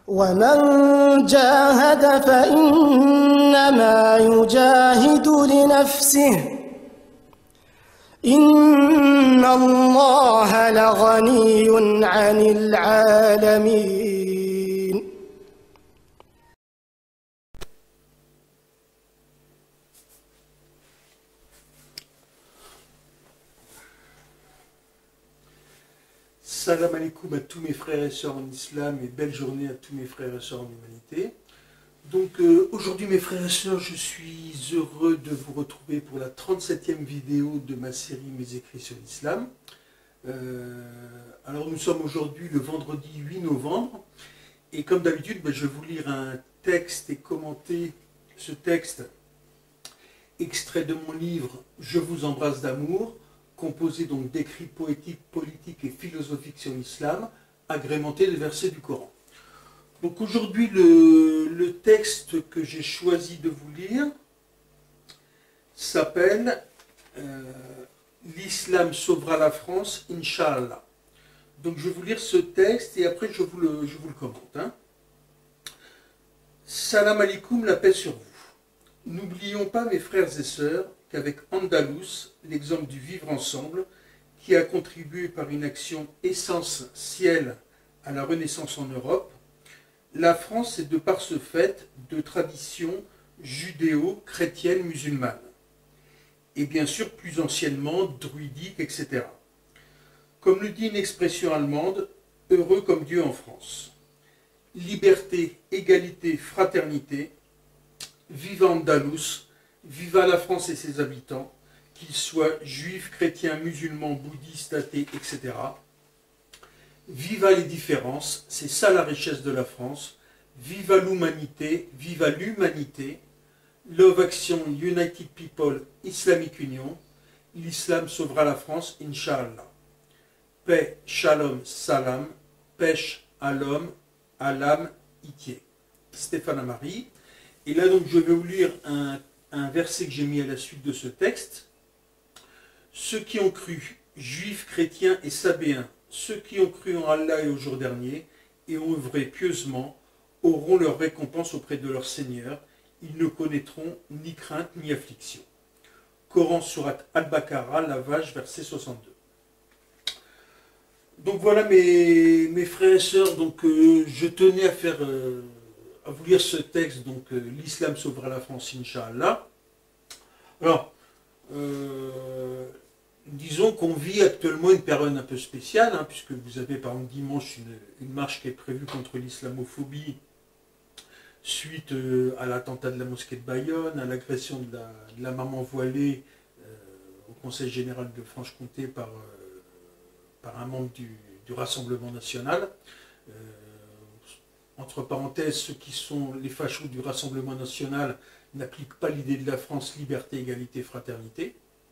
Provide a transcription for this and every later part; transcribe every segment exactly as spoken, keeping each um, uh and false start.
ومن جاهد فإنما يجاهد لنفسه إن الله لغني عن العالمين. Salam alaikum à tous mes frères et sœurs en islam et belle journée à tous mes frères et sœurs en humanité. Donc euh, aujourd'hui mes frères et sœurs, je suis heureux de vous retrouver pour la trente-septième vidéo de ma série Mes écrits sur l'islam. Euh, alors nous sommes aujourd'hui le vendredi huit novembre et comme d'habitude ben, je vais vous lire un texte et commenter ce texte extrait de mon livre Je vous embrasse d'amour, composé donc d'écrits poétiques, politiques et philosophiques sur l'islam, agrémentés de versets du Coran. Donc aujourd'hui, le, le texte que j'ai choisi de vous lire s'appelle euh, « L'islam sauvera la France, Inch'Allah ». Donc je vais vous lire ce texte et après je vous le, je vous le commente. Hein. Salam alaikum, la paix sur vous. N'oublions pas, mes frères et sœurs, qu'avec Andalous, l'exemple du vivre ensemble, qui a contribué par une action essentielle à la Renaissance en Europe, la France est de par ce fait de tradition judéo-chrétienne musulmane, et bien sûr plus anciennement druidique, et cetera. Comme le dit une expression allemande, heureux comme Dieu en France. Liberté, égalité, fraternité, viva Andalous, viva la France et ses habitants, qu'ils soient juifs, chrétiens, musulmans, bouddhistes, athées, et cetera. Viva les différences, c'est ça la richesse de la France. Viva l'humanité, viva l'humanité. Love Action, United People, Islamic Union. L'islam sauvera la France, Inch'Allah. Paix, Shalom, Salam. Pêche à l'homme, à l'âme, Itié. Stéphane Amari. Et là donc je vais vous lire un un verset que j'ai mis à la suite de ce texte. Ceux qui ont cru, juifs, chrétiens et sabéens, ceux qui ont cru en Allah et au jour dernier, et ont œuvré pieusement, auront leur récompense auprès de leur Seigneur. Ils ne connaîtront ni crainte ni affliction. Coran Surat Al-Baqarah, Lavage, verset soixante-deux. Donc voilà mes, mes frères et sœurs, donc euh, je tenais à faire... Euh, à vous lire ce texte, donc euh, l'islam sauvera la France, Inch'Allah. Alors, euh, disons qu'on vit actuellement une période un peu spéciale, hein, puisque vous avez par exemple dimanche une, une marche qui est prévue contre l'islamophobie suite euh, à l'attentat de la mosquée de Bayonne, à l'agression de la, de la maman voilée euh, au Conseil général de Franche-Comté par, euh, par un membre du, du Rassemblement national. Euh, Entre parenthèses, ceux qui sont les fachos du Rassemblement national n'appliquent pas l'idée de la France, liberté, égalité, fraternité.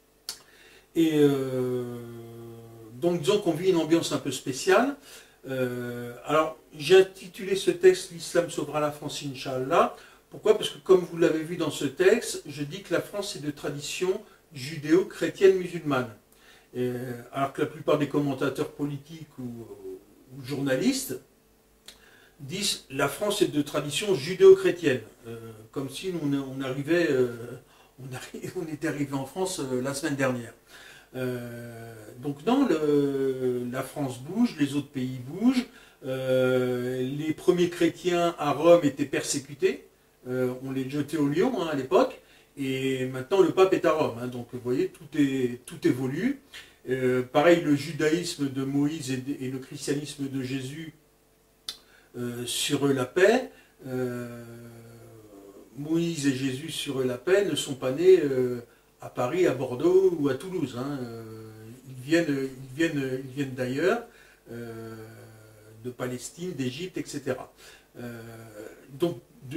Et euh, donc disons qu'on vit une ambiance un peu spéciale. Euh, alors j'ai intitulé ce texte « L'islam sauvera la France, Inch'Allah ». Pourquoi? Parce que comme vous l'avez vu dans ce texte, je dis que la France est de tradition judéo-chrétienne musulmane. Et, alors que la plupart des commentateurs politiques ou, ou journalistes disent la France est de tradition judéo-chrétienne, euh, comme si on, on arrivait, euh, on, arrive, on était arrivé en France euh, la semaine dernière. Euh, donc non, le, la France bouge, les autres pays bougent, euh, les premiers chrétiens à Rome étaient persécutés, euh, on les jetait au lion hein, à l'époque, et maintenant le pape est à Rome, hein, donc vous voyez, tout, est, tout évolue. Euh, pareil, le judaïsme de Moïse et, et le christianisme de Jésus Euh, sur eux la paix, euh, Moïse et Jésus sur eux la paix ne sont pas nés euh, à Paris, à Bordeaux ou à Toulouse. Hein. Euh, ils viennent, ils viennent, ils viennent d'ailleurs, euh, de Palestine, d'Égypte, et cetera. Euh, donc, de,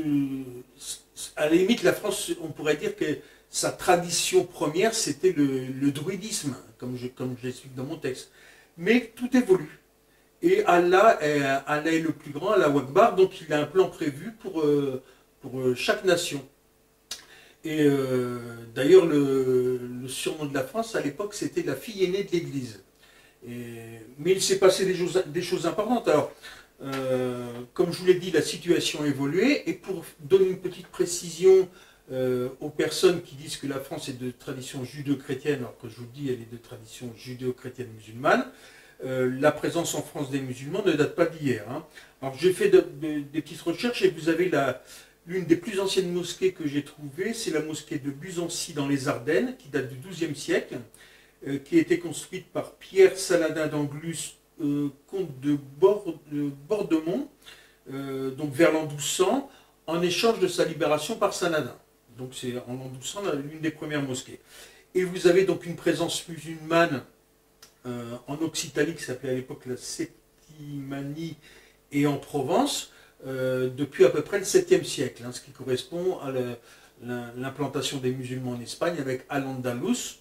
à la limite, la France, on pourrait dire que sa tradition première, c'était le, le druidisme, comme je, comme je l'explique dans mon texte. Mais tout évolue. Et Allah est, Allah est le plus grand, Allah Akbar, donc il a un plan prévu pour, euh, pour euh, chaque nation. Et euh, d'ailleurs, le, le surnom de la France, à l'époque, c'était la fille aînée de l'Église. Mais il s'est passé des choses, des choses importantes. Alors, euh, comme je vous l'ai dit, la situation a évolué. Et pour donner une petite précision euh, aux personnes qui disent que la France est de tradition judéo-chrétienne, alors que je vous le dis, elle est de tradition judéo-chrétienne musulmane, euh, la présence en France des musulmans ne date pas d'hier. Hein. Alors j'ai fait de, de, des petites recherches et vous avez la... L'une des plus anciennes mosquées que j'ai trouvées, c'est la mosquée de Buzancy dans les Ardennes, qui date du douzième siècle, euh, qui a été construite par Pierre Saladin d'Anglus, euh, comte de, Bord, de Bordemont, euh, donc vers l'an douze cents, en échange de sa libération par Saladin. Donc c'est en l'an douze cents l'une des premières mosquées. Et vous avez donc une présence musulmane euh, en Occitanie, qui s'appelait à l'époque la Septimanie, et en Provence, Euh, depuis à peu près le septième siècle, hein, ce qui correspond à l'implantation des musulmans en Espagne avec Al-Andalus.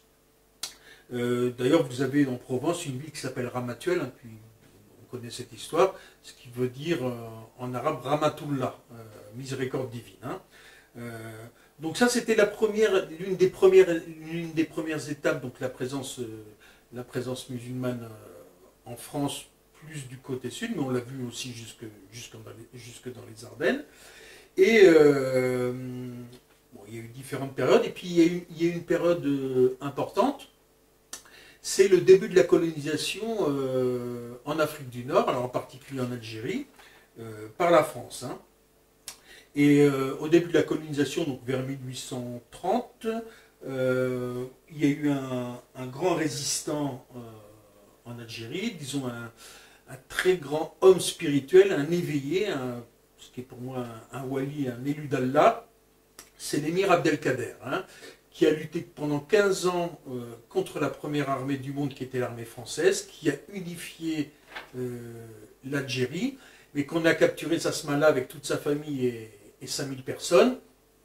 Euh, D'ailleurs, vous avez en Provence une ville qui s'appelle Ramatuelle, hein, puis on connaît cette histoire, ce qui veut dire euh, en arabe Ramatullah, euh, miséricorde divine. Hein. Euh, donc ça, c'était la première, l'une des premières, l'une des premières étapes, donc la présence, euh, la présence musulmane euh, en France, plus du côté sud, mais on l'a vu aussi jusque, jusque, dans les, jusque dans les Ardennes. Et euh, bon, il y a eu différentes périodes, et puis il y a eu, il y a eu une période euh, importante, c'est le début de la colonisation euh, en Afrique du Nord, alors en particulier en Algérie, euh, par la France. Hein. Et euh, au début de la colonisation, donc vers mille huit cent trente, euh, il y a eu un, un grand résistant euh, en Algérie, disons un un très grand homme spirituel, un éveillé, un, ce qui est pour moi un, un wali, un élu d'Allah, c'est l'émir Abdelkader, hein, qui a lutté pendant quinze ans euh, contre la première armée du monde qui était l'armée française, qui a unifié euh, l'Algérie, mais qu'on a capturé Sasmala avec toute sa famille et, et cinq mille personnes.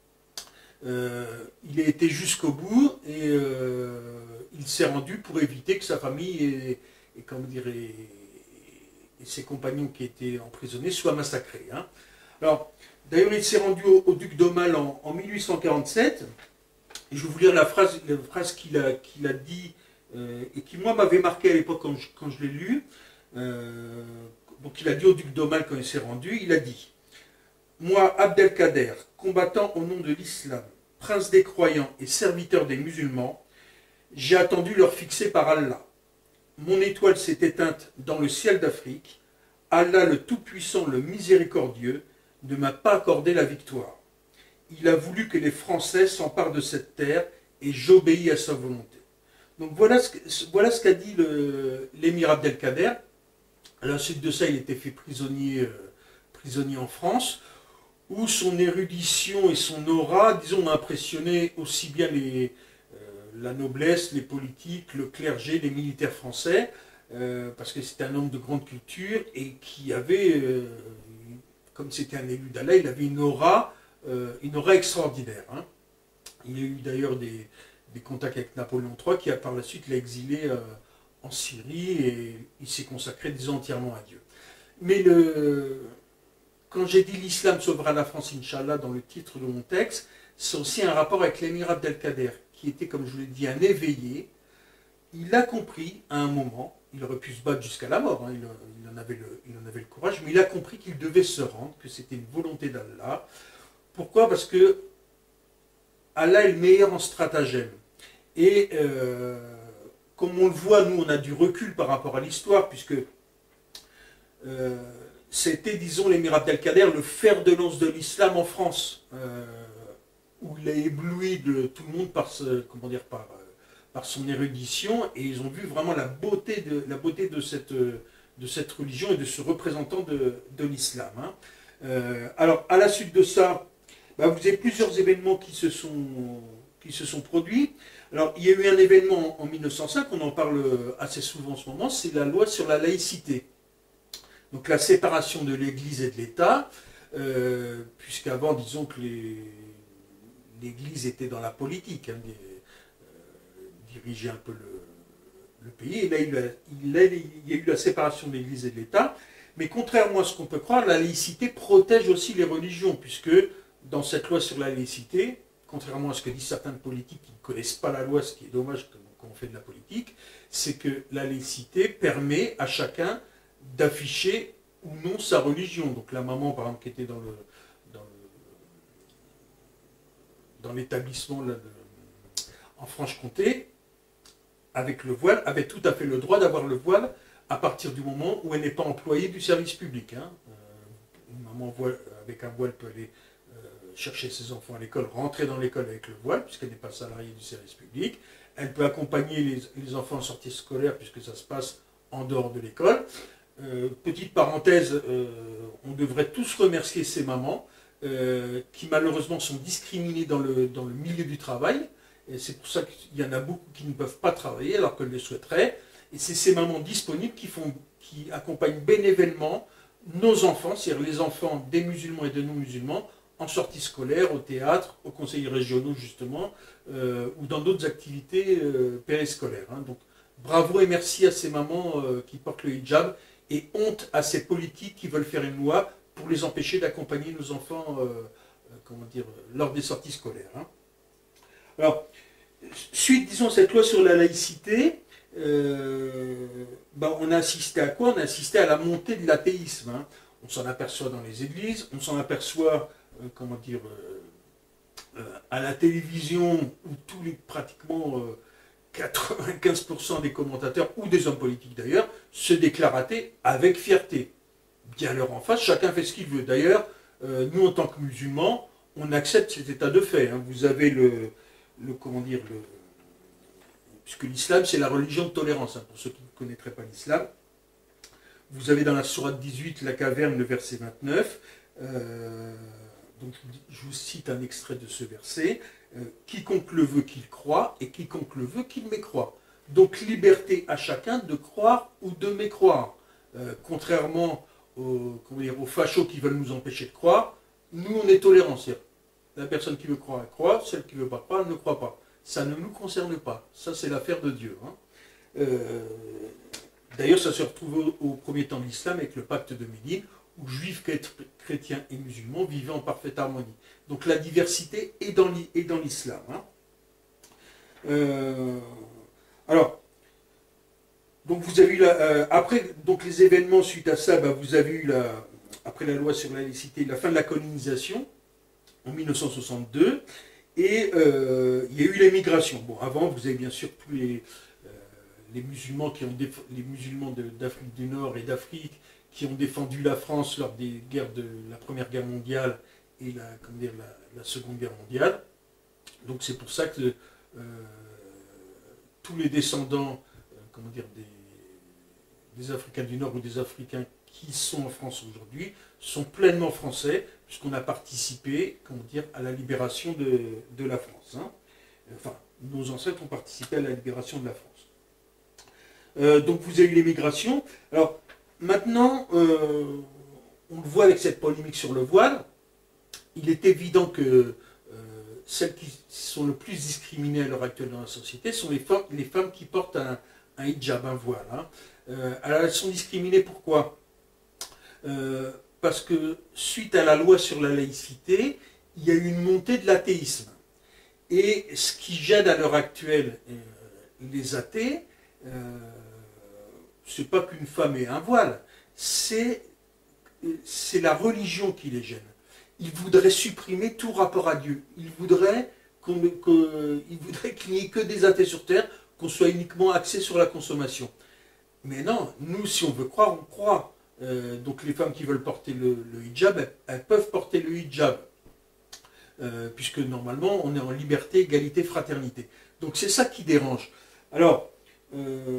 Euh, il a été jusqu'au bout et euh, il s'est rendu pour éviter que sa famille et, et comment dire, et, et ses compagnons qui étaient emprisonnés soient massacrés. Hein. Alors, d'ailleurs, il s'est rendu au, au duc d'Aumale en, en mille huit cent quarante-sept, et je vais vous lire la phrase, la phrase qu'il a, qu'il a dit, euh, et qui, moi, m'avait marqué à l'époque quand je, quand je l'ai lu. Euh, donc, il a dit au duc d'Aumale quand il s'est rendu, il a dit « Moi, Abdelkader, combattant au nom de l'islam, prince des croyants et serviteur des musulmans, j'ai attendu l'heure fixée par Allah. Mon étoile s'est éteinte dans le ciel d'Afrique. Allah le Tout-Puissant, le Miséricordieux, ne m'a pas accordé la victoire. Il a voulu que les Français s'emparent de cette terre et j'obéis à sa volonté. » Donc voilà ce, voilà ce qu'a dit l'émir Abdelkader. À la suite de ça, il était fait prisonnier, euh, prisonnier en France, où son érudition et son aura, disons, ont impressionné aussi bien les... la noblesse, les politiques, le clergé, les militaires français, euh, parce que c'était un homme de grande culture et qui avait, euh, comme c'était un élu d'Allah, il avait une aura, euh, une aura extraordinaire. Hein. Il y a eu d'ailleurs des, des contacts avec Napoléon trois qui a par la suite l'a exilé euh, en Syrie et il s'est consacré disons, entièrement à Dieu. Mais le, quand j'ai dit l'islam sauvera la France, Inch'Allah, dans le titre de mon texte, c'est aussi un rapport avec l'émir Abdelkader, qui était, comme je vous l'ai dit, un éveillé. Il a compris à un moment, il aurait pu se battre jusqu'à la mort, hein, il, il, en avait le, il en avait le courage, mais il a compris qu'il devait se rendre, que c'était une volonté d'Allah. Pourquoi? Parce que Allah est le meilleur en stratagème. Et euh, comme on le voit, nous, on a du recul par rapport à l'histoire, puisque euh, c'était, disons, l'émir Abdelkader, le fer de lance de l'islam en France. Euh, où il a ébloui de, tout le monde par, ce, comment dire, par, par son érudition, et ils ont vu vraiment la beauté de, la beauté de, cette, de cette religion et de ce représentant de, de l'islam. Hein. Euh, alors, à la suite de ça, bah, vous avez plusieurs événements qui se sont, qui se sont produits. Alors, il y a eu un événement en mille neuf cent cinq, on en parle assez souvent en ce moment, c'est la loi sur la laïcité. Donc, la séparation de l'Église et de l'État, euh, puisqu'avant, disons que les... l'Église était dans la politique, hein, euh, dirigeait un peu le, le pays, et là il, a, il, a, il y a eu la séparation de l'Église et de l'État, mais contrairement à ce qu'on peut croire, la laïcité protège aussi les religions, puisque dans cette loi sur la laïcité, contrairement à ce que disent certains politiques qui ne connaissent pas la loi, ce qui est dommage quand on fait de la politique, c'est que la laïcité permet à chacun d'afficher ou non sa religion. Donc la maman, par exemple, qui était dans le dans le, dans l'établissement en Franche-Comté, avec le voile, avait tout à fait le droit d'avoir le voile à partir du moment où elle n'est pas employée du service public. Hein. Euh, une maman voile, avec un voile peut aller euh, chercher ses enfants à l'école, rentrer dans l'école avec le voile, puisqu'elle n'est pas salariée du service public. Elle peut accompagner les, les enfants en sortie scolaire, puisque ça se passe en dehors de l'école. Euh, petite parenthèse, euh, on devrait tous remercier ces mamans euh, qui malheureusement sont discriminées dans le, dans le milieu du travail. Et c'est pour ça qu'il y en a beaucoup qui ne peuvent pas travailler alors qu'elles le souhaiteraient. Et c'est ces mamans disponibles qui, font, qui accompagnent bénévolement nos enfants, c'est-à-dire les enfants des musulmans et des non-musulmans, en sortie scolaire, au théâtre, aux conseils régionaux justement, euh, ou dans d'autres activités euh, périscolaires. Hein. Donc bravo et merci à ces mamans euh, qui portent le hijab, et honte à ces politiques qui veulent faire une loi pour les empêcher d'accompagner nos enfants euh, euh, comment dire, lors des sorties scolaires. Hein. Alors, suite, disons, cette loi sur la laïcité, euh, ben, on a assisté à quoi? On a assisté à la montée de l'athéisme. Hein. On s'en aperçoit dans les églises, on s'en aperçoit, euh, comment dire, euh, euh, à la télévision, où tous les, pratiquement euh, quatre-vingt-quinze pour cent des commentateurs, ou des hommes politiques d'ailleurs, se déclarent athées avec fierté. Bien leur en face, chacun fait ce qu'il veut. D'ailleurs, euh, nous en tant que musulmans, on accepte cet état de fait. Hein. Vous avez le... le comment dire, le, puisque l'islam c'est la religion de tolérance, hein, pour ceux qui ne connaîtraient pas l'islam. Vous avez dans la sourate dix-huit, la caverne, le verset vingt-neuf, euh, donc je vous cite un extrait de ce verset, euh, quiconque le veut qu'il croit, et quiconque le veut qu'il mécroit. Donc liberté à chacun de croire ou de mécroire. Euh, contrairement aux, comment dire, aux fachos qui veulent nous empêcher de croire, nous on est tolérants. La personne qui veut croire, elle croit. Celle qui ne veut pas croire, elle ne croit pas. Ça ne nous concerne pas. Ça, c'est l'affaire de Dieu. Hein. Euh, D'ailleurs, ça se retrouve au, au premier temps de l'islam avec le pacte de Médine, où juifs, chrétiens et musulmans vivaient en parfaite harmonie. Donc la diversité est dans l'islam. Hein. Euh, alors, donc vous avez eu la, euh, après donc les événements suite à ça, bah, vous avez eu la, après la loi sur la laïcité, la fin de la colonisation en mille neuf cent soixante-deux, et euh, il y a eu l'émigration. Bon, avant, vous avez bien sûr tous les, euh, les musulmans qui ont les musulmans d'Afrique du Nord et d'Afrique qui ont défendu la France lors des guerres de la Première Guerre mondiale et la, comment dire, la, la Seconde Guerre mondiale. Donc c'est pour ça que euh, tous les descendants, euh, comment dire, des, des Africains du Nord ou des Africains qui sont en France aujourd'hui sont pleinement français, puisqu'on a participé, comment dire, à la libération de, de la France. Hein. Enfin, nos ancêtres ont participé à la libération de la France. Euh, donc vous avez eu l'émigration. Alors maintenant, euh, on le voit avec cette polémique sur le voile, il est évident que euh, celles qui sont le plus discriminées à l'heure actuelle dans la société sont les femmes, les femmes qui portent un, un hijab, un voile. Hein. Euh, alors elles sont discriminées pourquoi? Euh, parce que suite à la loi sur la laïcité, il y a eu une montée de l'athéisme. Et ce qui gêne à l'heure actuelle euh, les athées, euh, c'est pas qu'une femme ait un voile, c'est la religion qui les gêne. Ils voudraient supprimer tout rapport à Dieu. Ils voudraient qu'on, qu ils voudraient qu'il n'y ait que des athées sur terre, qu'on soit uniquement axé sur la consommation. Mais non, nous, si on veut croire, on croit. Euh, donc les femmes qui veulent porter le, le hijab, elles, elles peuvent porter le hijab. Euh, puisque normalement, on est en liberté, égalité, fraternité. Donc c'est ça qui dérange. Alors, euh,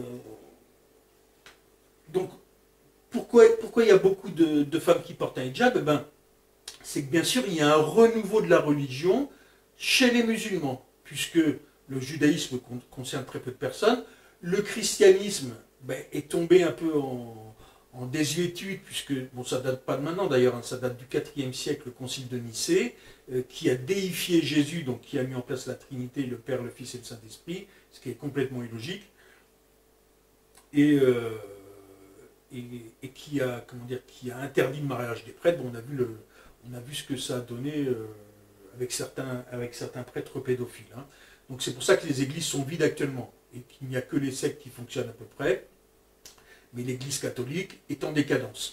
donc, pourquoi, pourquoi il y a beaucoup de, de femmes qui portent un hijab? Eh ben, c'est que bien sûr, il y a un renouveau de la religion chez les musulmans, puisque le judaïsme concerne très peu de personnes, le christianisme ben, est tombé un peu en, en désuétude, puisque, bon, ça date pas de maintenant d'ailleurs, hein, ça date du quatrième siècle, le concile de Nicée, euh, qui a déifié Jésus, donc qui a mis en place la Trinité, le Père, le Fils et le Saint-Esprit, ce qui est complètement illogique, et, euh, et, et qui, a, comment dire, qui a interdit le mariage des prêtres. Bon, on a vu le... On a vu ce que ça a donné euh, avec, certains, avec certains prêtres pédophiles. Hein. Donc c'est pour ça que les églises sont vides actuellement et qu'il n'y a que les sectes qui fonctionnent à peu près, mais l'église catholique est en décadence.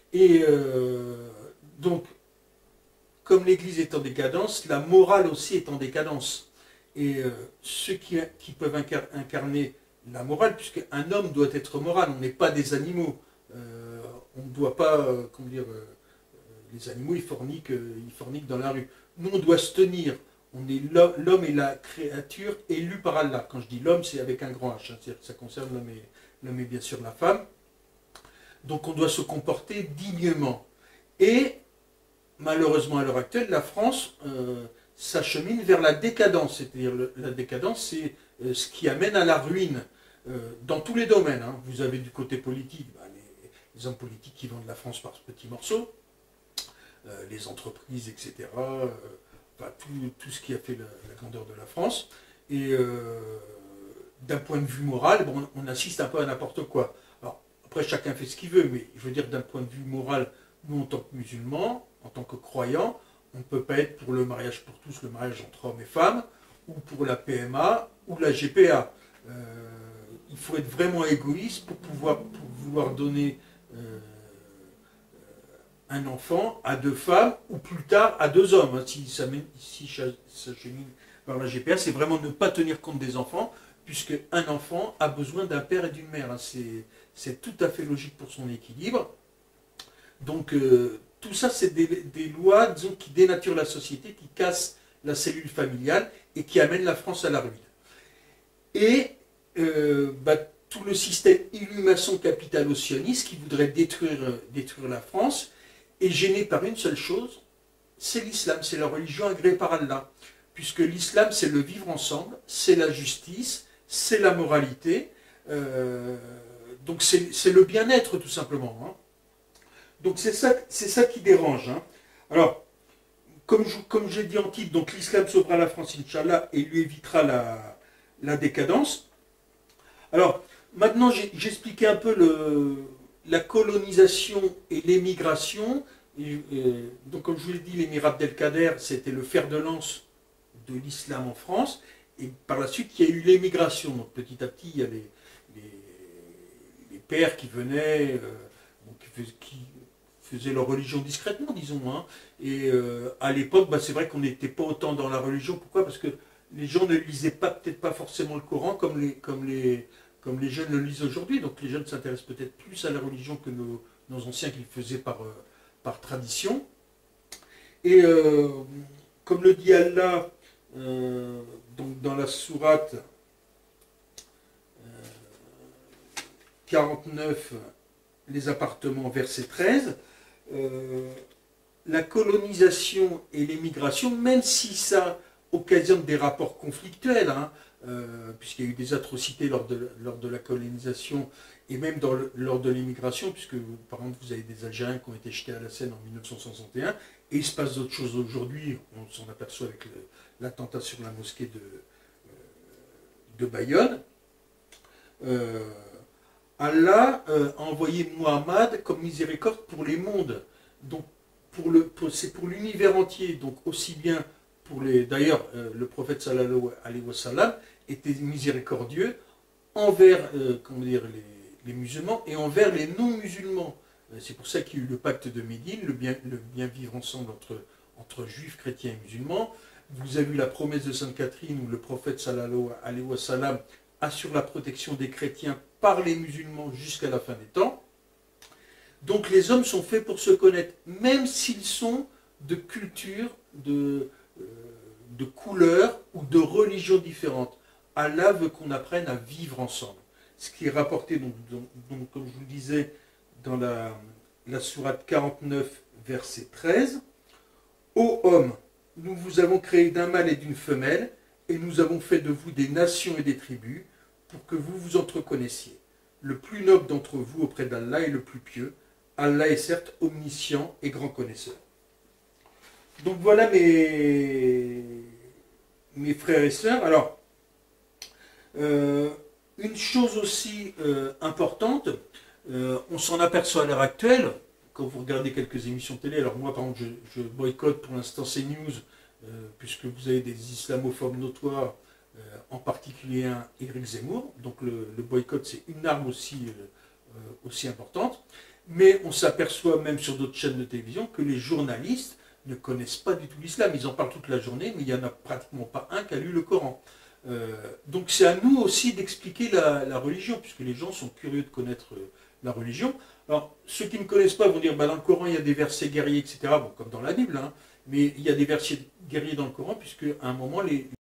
Et euh, donc, comme l'Église est en décadence, la morale aussi est en décadence. Et euh, ceux qui, qui peuvent incar incarner la morale, puisqu'un homme doit être moral, on n'est pas des animaux. Euh, on ne doit pas, euh, comment dire, euh, les animaux, ils forniquent, euh, ils forniquent dans la rue. Nous, on doit se tenir. On est l'homme est la créature élue par Allah. Quand je dis l'homme, c'est avec un grand H. Hein, c'est-à-dire que ça concerne l'homme et, l'homme et bien sûr la femme. Donc on doit se comporter dignement. Et malheureusement, à l'heure actuelle, la France euh, s'achemine vers la décadence. C'est-à-dire la décadence, c'est euh, ce qui amène à la ruine euh, dans tous les domaines. Hein. Vous avez du côté politique, bah, les, les hommes politiques qui vendent la France par petits morceaux, euh, les entreprises, et cetera. Euh, enfin, tout, tout ce qui a fait la, la grandeur de la France. Et euh, d'un point de vue moral, bon, on assiste un peu à n'importe quoi. Alors, après, chacun fait ce qu'il veut, mais je veux dire, d'un point de vue moral, nous, en tant que musulmans, en tant que croyants, on ne peut pas être pour le mariage pour tous, le mariage entre hommes et femmes, ou pour la P M A, ou la G P A. Euh, il faut être vraiment égoïste pour pouvoir pour vouloir donner euh, un enfant à deux femmes, ou plus tard à deux hommes. Si ça si chemine vers la G P A, c'est vraiment ne pas tenir compte des enfants, puisque un enfant a besoin d'un père et d'une mère. C'est tout à fait logique pour son équilibre. Donc, euh, tout ça, c'est des, des lois, disons, qui dénaturent la société, qui cassent la cellule familiale et qui amènent la France à la ruine. Et euh, bah, tout le système illumination capitalo-sioniste qui voudrait détruire, détruire la France est gêné par une seule chose, c'est l'islam, c'est la religion agréée par Allah. Puisque l'islam, c'est le vivre ensemble, c'est la justice, c'est la moralité, euh, donc c'est le bien-être tout simplement. Hein. Donc c'est ça, c'est ça qui dérange. Hein. Alors, comme je, comme j'ai dit en titre, donc l'islam sauvera la France, Inch'Allah, et lui évitera la, la décadence. Alors, maintenant j'ai expliqué un peu le, la colonisation et l'émigration. Donc comme je vous l'ai dit, l'émirat Abdelkader, c'était le fer de lance de l'islam en France. Et par la suite, il y a eu l'émigration. Donc petit à petit, il y a les, les, les pères qui venaient, euh, donc, qui, qui faisaient leur religion discrètement, disons. Hein. Et euh, à l'époque, bah, c'est vrai qu'on n'était pas autant dans la religion. Pourquoi? Parce que les gens ne lisaient pas, peut-être pas forcément le Coran comme les, comme les, comme les jeunes le lisent aujourd'hui. Donc les jeunes s'intéressent peut-être plus à la religion que nos, nos anciens qui le faisaient par, euh, par tradition. Et euh, comme le dit Allah, euh, donc dans la sourate euh, quarante-neuf, les appartements, verset treize, euh, la colonisation et l'émigration, même si ça occasionne des rapports conflictuels, hein, euh, puisqu'il y a eu des atrocités lors de, lors de la colonisation et même dans le, lors de l'immigration, puisque par exemple vous avez des Algériens qui ont été jetés à la Seine en mille neuf cent soixante et un, et il se passe d'autres choses aujourd'hui, on s'en aperçoit avec l'attentat sur la mosquée de, de Bayonne. Euh, Allah euh, a envoyé Muhammad comme miséricorde pour les mondes, donc pour le, pour, c'est pour l'univers entier, donc aussi bien pour les... D'ailleurs, euh, le prophète sallallahu alayhi wa sallam était miséricordieux envers euh, comment dire, les, les musulmans et envers les non-musulmans. Euh, c'est pour ça qu'il y a eu le pacte de Médine, le bien, le bien vivre ensemble entre, entre juifs, chrétiens et musulmans. Vous avez eu la promesse de Sainte Catherine où le prophète sallallahu alayhi wa sallam assure la protection des chrétiens par les musulmans jusqu'à la fin des temps. Donc les hommes sont faits pour se connaître, même s'ils sont de culture, de, euh, de couleurs ou de religions différentes. Allah veut qu'on apprenne à vivre ensemble. Ce qui est rapporté, donc, donc, donc comme je vous le disais, dans la, la sourate quarante-neuf, verset treize. « Ô hommes, nous vous avons créé d'un mâle et d'une femelle, et nous avons fait de vous des nations et des tribus, pour que vous vous entreconnaissiez. Le plus noble d'entre vous auprès d'Allah est le plus pieux. Allah est certes omniscient et grand connaisseur. » Donc voilà mes, mes frères et sœurs. Alors, euh, une chose aussi euh, importante, euh, on s'en aperçoit à l'heure actuelle, quand vous regardez quelques émissions télé, alors moi par exemple je, je boycotte pour l'instant CNews, euh, puisque vous avez des islamophobes notoires, euh, en particulier un Éric Zemmour, donc le, le boycott c'est une arme aussi, euh, aussi importante. mais on s'aperçoit même sur d'autres chaînes de télévision que les journalistes ne connaissent pas du tout l'islam. Ils en parlent toute la journée, mais il n'y en a pratiquement pas un qui a lu le Coran. Euh, donc c'est à nous aussi d'expliquer la, la religion, puisque les gens sont curieux de connaître euh, la religion. Alors, ceux qui ne connaissent pas vont dire, bah, dans le Coran, il y a des versets guerriers, et cetera, bon, comme dans la Bible, hein, mais il y a des versets guerriers dans le Coran, puisque à un moment, les,